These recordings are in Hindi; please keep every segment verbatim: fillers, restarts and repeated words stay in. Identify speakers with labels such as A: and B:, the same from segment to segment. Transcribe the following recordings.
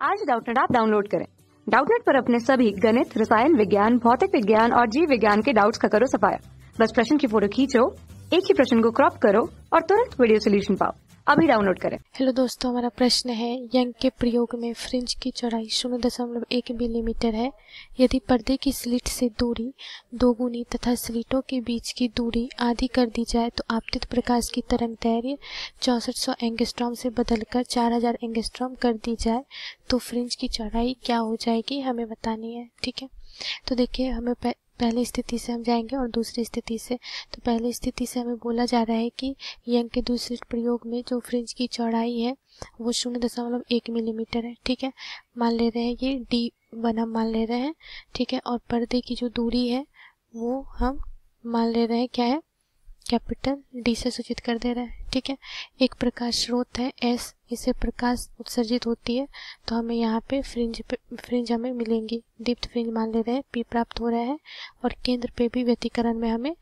A: आज डाउटनेट आप डाउनलोड करें। डाउटनेट पर अपने सभी गणित, रसायन विज्ञान, भौतिक विज्ञान और जीव विज्ञान के डाउट्स का करो सफाया। बस प्रश्न की फोटो खींचो, एक ही प्रश्न को क्रॉप करो और तुरंत वीडियो सोल्यूशन पाओ। अभी डाउनलोड करें।
B: हेलो दोस्तों, हमारा प्रश्न है यंग के प्रयोग में फ्रिंज की चौड़ाई शून्य दशमलव एक मिलीमीटर है। यदि पर्दे की स्लिट से दूरी दोगुनी तथा स्लिटों के बीच की दूरी आधी कर दी जाए तो आपतित प्रकाश की तरंग दैर्घ्य चौसठ सौ एंगस्ट्रॉम से बदलकर चार हजार एंगस्ट्रॉम कर दी जाए तो फ्रिंज की चौड़ाई क्या हो जाएगी, हमें बतानी है। ठीक है, तो देखिए हमें पहली स्थिति से हम जाएंगे और दूसरी स्थिति से। तो पहली स्थिति से हमें बोला जा रहा है कि यंग के दूसरे प्रयोग में जो फ्रिंज की चौड़ाई है वो शून्य दशमलव एक मिलीमीटर है। ठीक है, मान ले रहे हैं ये डी वन हम मान ले रहे हैं। ठीक है, और पर्दे की जो दूरी है वो हम मान ले रहे हैं क्या है, कैपिटल डी से सूचित कर दे रहे हैं। ठीक है, एक प्रकाश स्रोत है एस, इससे प्रकाश उत्सर्जित होती है तो हमें यहाँ पे फ्रिंज पे फ्रिंज हमें मिलेंगी। दीप्त फ्रिंज मान ले रहे हैं, पी प्राप्त हो रहा है और केंद्र पे भी व्यतिकरण में हमें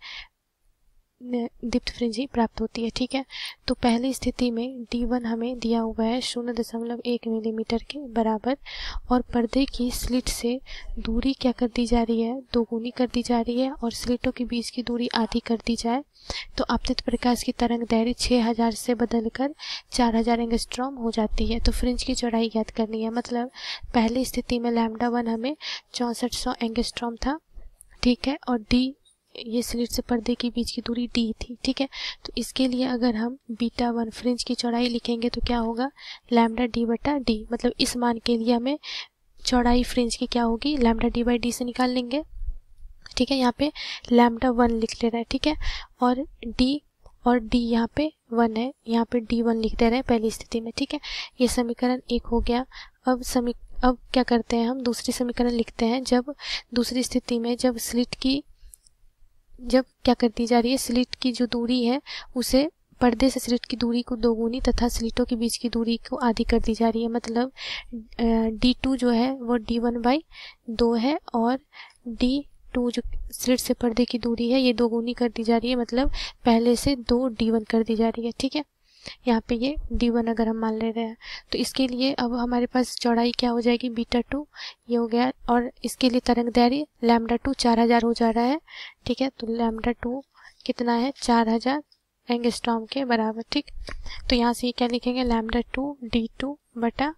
B: दीप्त फ्रिंज ही प्राप्त होती है। ठीक है, तो पहली स्थिति में डी वन हमें दिया हुआ है शून्य दशमलव एक मिलीमीटर के बराबर और पर्दे की स्लिट से दूरी क्या कर दी जा रही है, दोगुनी कर दी जा रही है और स्लिटों के बीच की दूरी आधी कर दी जाए तो आपतित प्रकाश की तरंग दैर्घ्य छः हजार से बदलकर चार हजार एंगस्ट्रॉम हो जाती है। तो फ्रिंज की चौड़ाई ज्ञात करनी है। मतलब पहली स्थिति में लैम्डा वन हमें चौंसठ सौ एंगस्ट्रॉम था। ठीक है, और डी ये स्लिट से पर्दे के बीच की दूरी डी थी। ठीक है, तो इसके लिए अगर हम बीटा वन फ्रिंज की चौड़ाई लिखेंगे तो क्या होगा, लैम्डा डी बटा डी। मतलब इस मान के लिए हमें चौड़ाई फ्रिंज की क्या होगी, लैम्डा डी बाई डी से निकाल लेंगे। ठीक है, यहाँ पे लैम्डा वन लिख ले रहा है। ठीक है, और डी और डी यहाँ पे वन है, यहाँ पे डी वन लिख दे रहे हैं पहली स्थिति में। ठीक है, ये समीकरण एक हो गया। अब समी अब क्या करते हैं, हम दूसरी समीकरण लिखते हैं। जब दूसरी स्थिति में जब स्लिट की जब क्या कर दी जा रही है, स्लिट की जो दूरी है उसे पर्दे से स्लिट की दूरी को दोगुनी तथा स्लिटों के बीच की दूरी को आधी कर दी जा रही है। मतलब डी टू जो है वो डी वन बाई दो है और डी टू जो स्लिट से पर्दे की दूरी है ये दोगुनी कर दी जा रही है। मतलब पहले से दो डी वन कर दी जा रही है। ठीक है, यहाँ पे ये डी वन अगर हम मान ले रहे हैं तो इसके लिए अब हमारे पास चौड़ाई क्या हो जाएगी, बीटा टू ये हो गया और इसके लिए तरंग दैर्घ्य लैम्डा टू चार हजार हो जा रहा है। ठीक है, तो लैम्डा टू कितना है, चार हजार एंगस्ट्रॉम के बराबर। ठीक, तो यहाँ से ये क्या लिखेंगे, लैम्डा टू डी टू बटा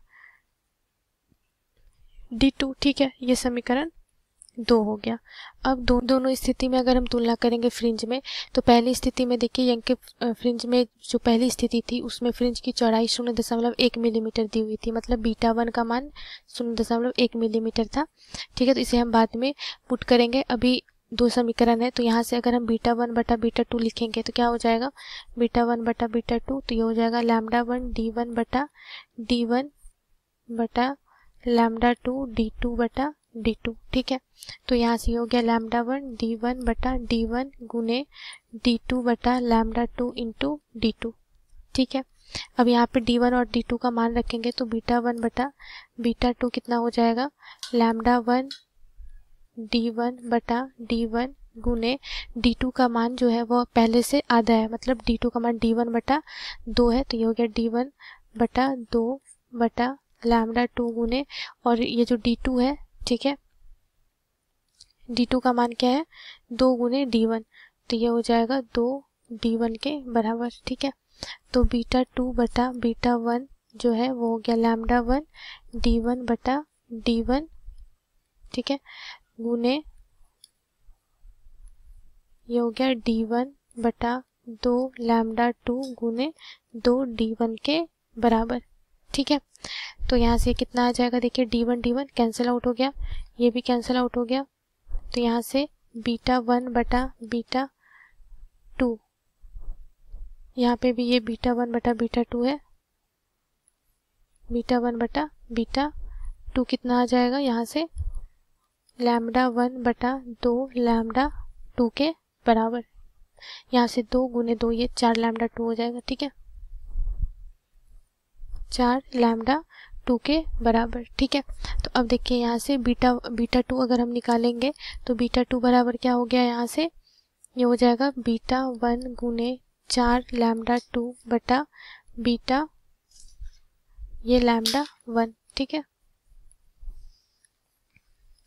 B: डी टू। ठीक है, ये समीकरण दो हो गया। अब दो, दोनों स्थिति में अगर हम तुलना करेंगे फ्रिंज में तो पहली स्थिति में देखिए यंग के फ्रिंज में जो पहली स्थिति थी उसमें फ्रिंज की चौड़ाई शून्य दशमलव एक मिलीमीटर दी हुई थी। मतलब बीटा वन का मान शून्य दशमलव एक मिलीमीटर था। ठीक है, तो इसे हम बाद में पुट करेंगे। अभी दो समीकरण है तो यहाँ से अगर हम बीटा वन बटा बीटा टू लिखेंगे तो क्या हो जाएगा, बीटा वन बटा बीटा टू तो ये हो जाएगा लैम्डा वन डी वन बटा डी वन बटा लैम्डा टू डी टू बटा डी टू। ठीक है, तो यहाँ से हो गया लैम्डा वन डी वन बटा डी वन गुने डी टू बटा lambda two into D two. ठीक है, अब यहाँ पे डी वन और डी टू का मान रखेंगे तो बीटा वन बटा बीटा टू कितना हो जाएगा, लैम्डा वन डी वन बटा डी वन गुने डी टू का मान जो है वो पहले से आधा है। मतलब डी टू का मान डी वन बटा दो है तो ये हो गया डी वन बटा दो बटा लैम्डा टू गुने और ये जो डी टू है, ठीक है, डी टू का मान क्या है, दो गुने डी वन तो ये हो जाएगा दो डी वन के बराबर। ठीक है, तो बीटा टू बटा बीटा वन जो है वो हो गया लैम्डा वन डी वन बटा डी वन। ठीक है, गुने ये हो गया डी वन बटा दो लैम्डा टू गुने दो डी वन के बराबर। ठीक है, तो यहाँ से कितना आ जाएगा, देखिए D one D one cancel out हो गया, ये भी कैंसिल आउट हो गया। तो यहाँ से बीटा वन बटा बीटा टू, यहाँ पे भी ये बीटा वन बटा बीटा टू है, बीटा वन बटा बीटा टू कितना आ जाएगा, यहाँ से लैम्डा वन बटा दो लैम्डा टू के बराबर। यहाँ से दो गुने दो ये चार लैम्डा टू हो जाएगा। ठीक है, चार लैम्डा टू के बराबर। ठीक है, तो अब देखिए यहाँ से बीटा बीटा टू अगर हम निकालेंगे तो बीटा टू बराबर क्या हो गया, यहाँ से ये हो जाएगा बीटा वन गुने चार लैम्डा टू बटा बीटा ये लैम्डा वन। ठीक है,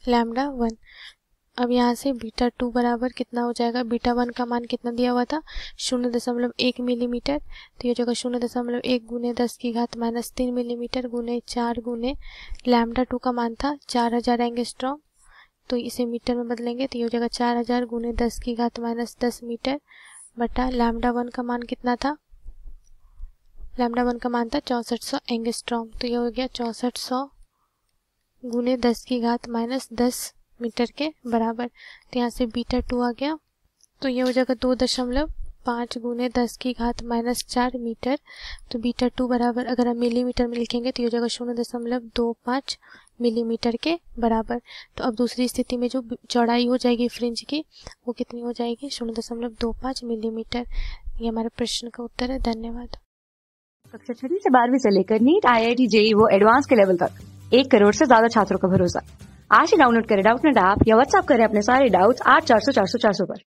B: लैम्डा वन। अब यहाँ से बीटा टू बराबर कितना हो जाएगा, बीटा वन का मान कितना दिया हुआ था, शून्य दशमलव एक मिलीमीटर। तो ये जगह शून्य दशमलव एक गुने दस की घात माइनस तीन मिलीमीटर गुने चार गुने लैम्डा टू का मान था चार हजार एंगस्ट्रॉम, तो इसे मीटर में बदलेंगे तो ये हो जाएगा चार हजार गुने दस की घात माइनस दस मीटर बटा लैम्डा वन का मान कितना था, लैम्डा वन का मान था चौंसठ सौ एंगस्ट्रॉम। तो ये हो गया चौंसठ सौ गुने दस की घात माइनस दस मीटर के बराबर। तो यहाँ से बीटा टू आ गया, तो ये हो जाएगा दो दशमलव पाँच गुने दस की घात माइनस चार मीटर। तो बीटा टू बराबर अगर हम मिलीमीटर में लिखेंगे तो ये हो जाएगा शून्य दशमलव दो पाँच मिलीमीटर के बराबर। तो अब दूसरी स्थिति में जो चौड़ाई हो जाएगी फ्रिंज की वो कितनी हो जाएगी, शून्य दशमलव दो पाँच मिलीमीटर। ये हमारे प्रश्न का उत्तर है। धन्यवाद।
A: कक्षा छठी से बारहवीं से लेकर NEET, I I T, JEE वो एडवांस के लेवल तक एक करोड़ से ज्यादा छात्रों का भरोसा। आज ही डाउनलोड करें डाउटनेट ऐप या व्हाट्सएप करें अपने सारे डाउट्स आठ चार सौ चार सौ चार सौ पर।